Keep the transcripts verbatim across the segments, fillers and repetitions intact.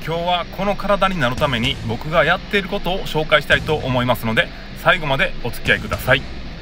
今日はこの体になるために僕がやっていることを紹介したいと思いますので、最後までお付き合いください。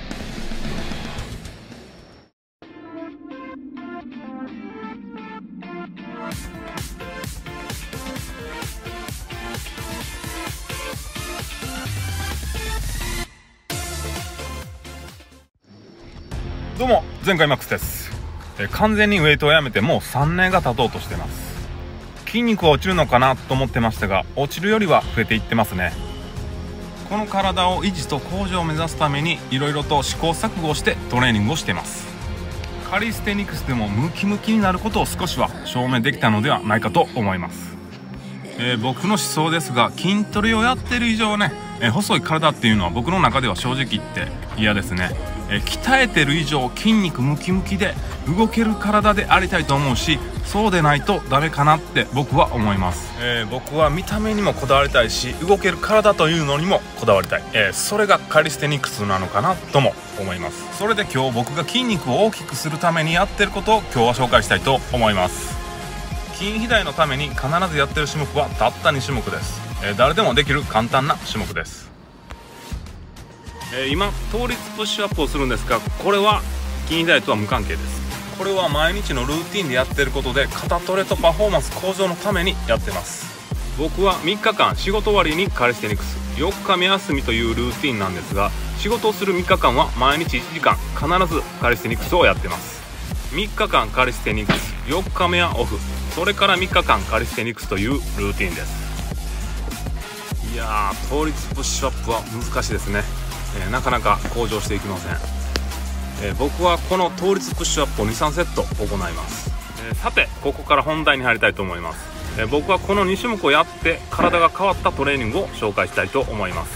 どうも、前回マックスです。え完全にウェイトをやめてもうさんねんが経とうとしてます。筋肉は落ちるのかなと思ってましたが、落ちるよりは増えていってますね。この体を維持と向上を目指すためにいろいろと試行錯誤してトレーニングをしています。カリステニクスでもムキムキになることを少しは証明できたのではないかと思います。えー、僕の思想ですが、筋トレをやってる以上ね、えー、細い体っていうのは僕の中では正直言って嫌ですね。えー、鍛えてる以上筋肉ムキムキで動ける体でありたいと思うし、そうでないとダメかなって僕は思います。えー、僕は見た目にもこだわりたいし、動ける体というのにもこだわりたい。えー、それがカリステニクスなのかなとも思います。それで今日僕が筋肉を大きくするためにやってることを今日は紹介したいと思います。筋肥大のために必ずやってる種目はたったに種目です。えー、誰でもできる簡単な種目です。えー、今倒立プッシュアップをするんですが、これは筋肥大とは無関係です。これは毎日のルーティンでやってることで、肩トレとパフォーマンス向上のためにやってます。僕はみっかかん仕事終わりにカリステニクス、よっかめ休みというルーティンなんですが、仕事をするみっかかんは毎日いちじかん必ずカリステニクスをやってます。みっかかんカリステニクス、よっかめはオフ、それからみっかかんカリステニクスというルーティンです。いやー、倒立プッシュアップは難しいですね。えー、なかなか向上していきません。えー、僕はこの倒立プッシュアップを にさんセット行います。えー、さてここから本題に入りたいと思います。えー、僕はこのに種目をやって体が変わったトレーニングを紹介したいと思います。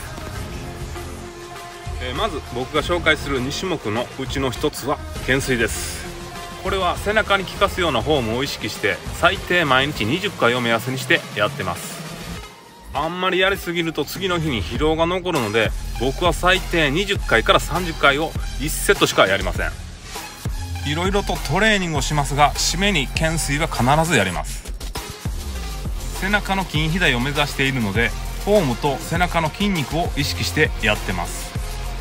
えー、まず僕が紹介するに種目のうちのひとつは懸垂です。これは背中に効かすようなフォームを意識して最低毎日にじゅっかいを目安にしてやってます。あんまりやりすぎると次の日に疲労が残るので、僕は最低にじゅっかいからさんじゅっかいをいちセットしかやりません。いろいろとトレーニングをしますが、締めに懸垂は必ずやります。背中の筋肥大を目指しているので、フォームと背中の筋肉を意識してやってます。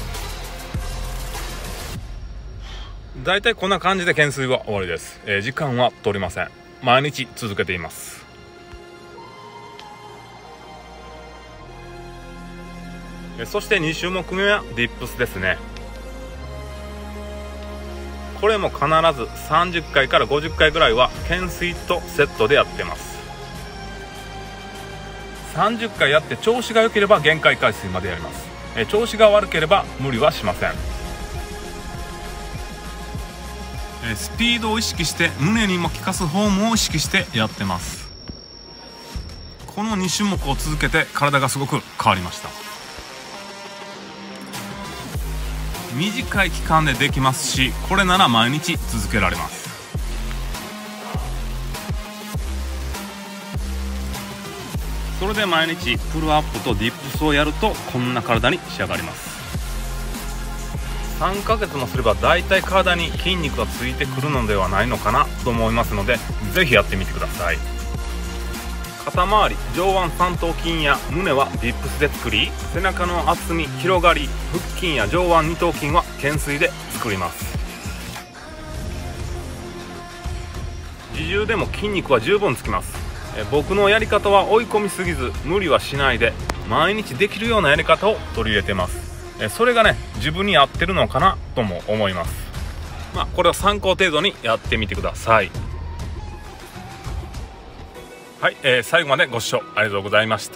だいたいこんな感じで懸垂は終わりです。えー、時間は取りません。毎日続けています。そしてに種目目はディップスですね。これも必ずさんじゅっかいからごじゅっかいぐらいは懸垂とセットでやってます。さんじゅっかいやって調子が良ければ限界回数までやります。え調子が悪ければ無理はしません。えスピードを意識して胸にも効かすフォームを意識してやってます。このに種目を続けて体がすごく変わりました。短い期間でできますし、これなら毎日続けられます。それで毎日プルアップとディップスをやるとこんな体に仕上がります。さんかげつもすればだいたい体に筋肉がついてくるのではないのかなと思いますので、ぜひやってみてください。肩周り、上腕三頭筋や胸はディップスで作り、背中の厚み、広がり、腹筋や上腕二頭筋は懸垂で作ります。自重でも筋肉は十分つきます。え僕のやり方は追い込みすぎず、無理はしないで毎日できるようなやり方を取り入れてます。えそれがね、自分に合ってるのかなとも思います。まあこれは参考程度にやってみてください。はい、えー、最後までご視聴ありがとうございました。